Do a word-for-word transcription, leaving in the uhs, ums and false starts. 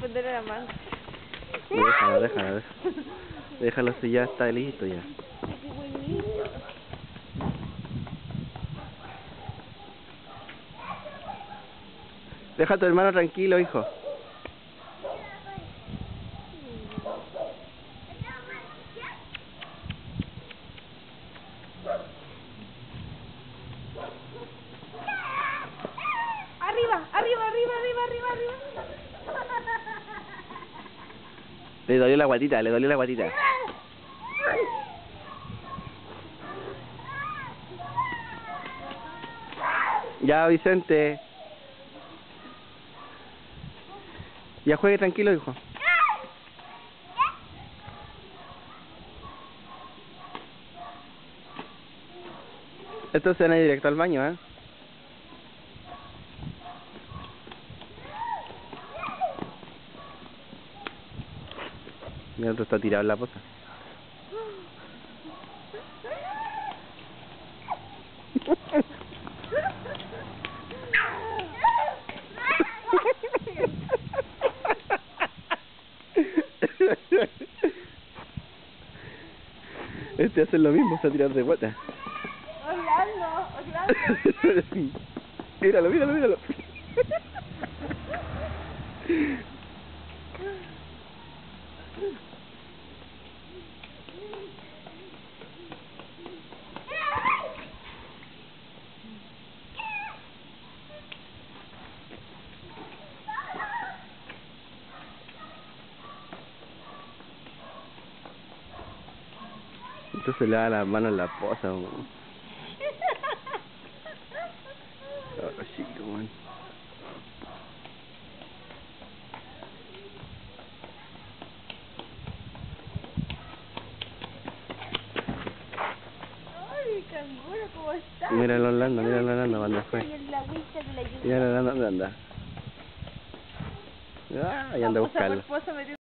suspender la mano. Déjalo, déjalo, déjalo. Déjalo si ya está listo ya. Qué bonito. Deja a tu hermano tranquilo, hijo. Arriba, arriba, arriba, arriba, arriba, arriba. Le dolió la guatita, le dolió la guatita. Ya, Vicente. Ya juegue tranquilo, hijo. Esto se va directo al baño, ¿eh? Mira, otro está tirado en la poza. Este hace lo mismo, está tirado de guata. Orlando, Orlando. Míralo, míralo, míralo. Entonces le da la mano en la poza, man. Oh, chico, man. Ay, canguro, ¿cómo está? Mira el Orlando, mira el Orlando cuando fue. Y en la agüita de la lluvia. Mira el Orlando, ¿dónde anda? Ah, ahí anda a buscarlo.